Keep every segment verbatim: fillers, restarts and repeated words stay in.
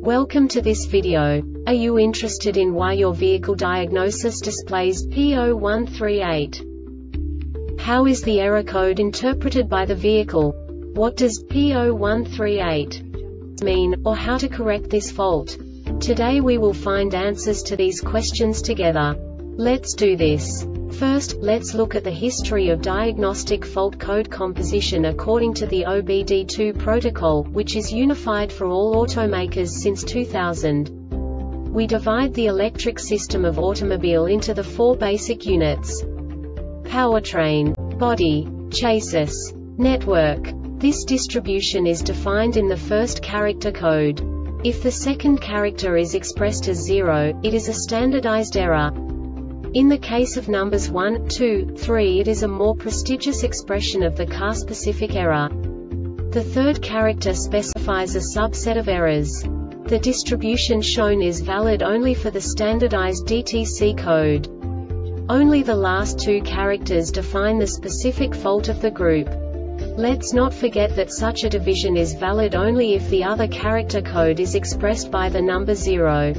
Welcome to this video. Are you interested in why your vehicle diagnosis displays P zero one three eight? How is the error code interpreted by the vehicle? What does P zero one three eight mean, or how to correct this fault? Today we will find answers to these questions together. Let's do this. First, let's look at the history of diagnostic fault code composition according to the O B D two protocol, which is unified for all automakers since two thousand. We divide the electric system of automobile into the four basic units: powertrain, body, chassis, network. This distribution is defined in the first character code. If the second character is expressed as zero, it is a standardized error. In the case of numbers one, two, three, it is a more prestigious expression of the car-specific error. The third character specifies a subset of errors. The distribution shown is valid only for the standardized D T C code. Only the last two characters define the specific fault of the group. Let's not forget that such a division is valid only if the other character code is expressed by the number zero.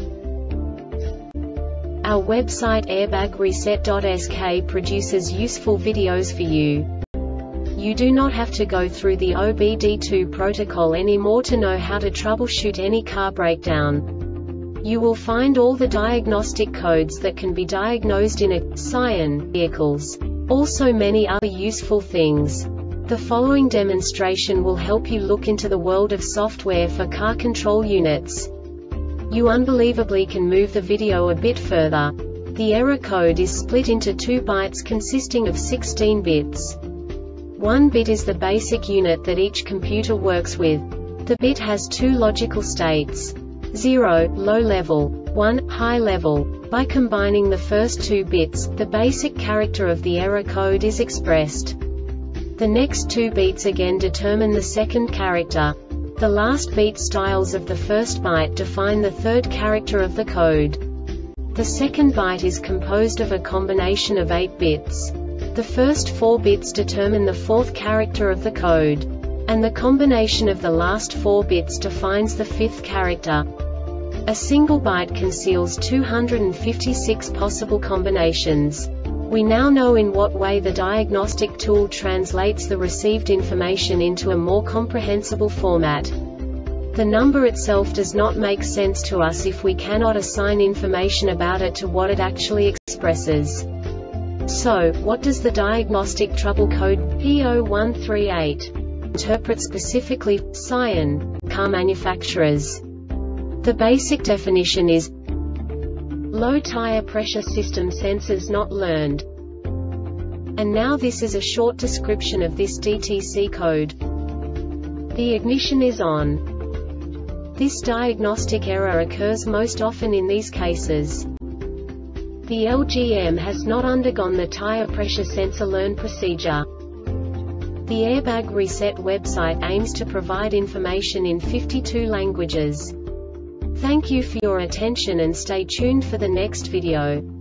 Our website airbag reset dot S K produces useful videos for you. You do not have to go through the O B D two protocol anymore to know how to troubleshoot any car breakdown. You will find all the diagnostic codes that can be diagnosed in a Scion vehicles. Also many other useful things. The following demonstration will help you look into the world of software for car control units. You unbelievably can move the video a bit further. The error code is split into two bytes consisting of sixteen bits. One bit is the basic unit that each computer works with. The bit has two logical states: zero, low level, one, high level. By combining the first two bits, the basic character of the error code is expressed. The next two beats again determine the second character. The last beat styles of the first byte define the third character of the code. The second byte is composed of a combination of eight bits. The first four bits determine the fourth character of the code. And the combination of the last four bits defines the fifth character. A single byte conceals two hundred fifty-six possible combinations. We now know in what way the diagnostic tool translates the received information into a more comprehensible format. The number itself does not make sense to us if we cannot assign information about it to what it actually expresses. So, what does the diagnostic trouble code P zero one three eight interpret specifically for Scion car manufacturers? The basic definition is low tire pressure system sensors not learned. And now this is a short description of this D T C code. The ignition is on. This diagnostic error occurs most often in these cases. The L G M has not undergone the tire pressure sensor learn procedure. The Airbag Reset website aims to provide information in fifty-two languages. Thank you for your attention and stay tuned for the next video.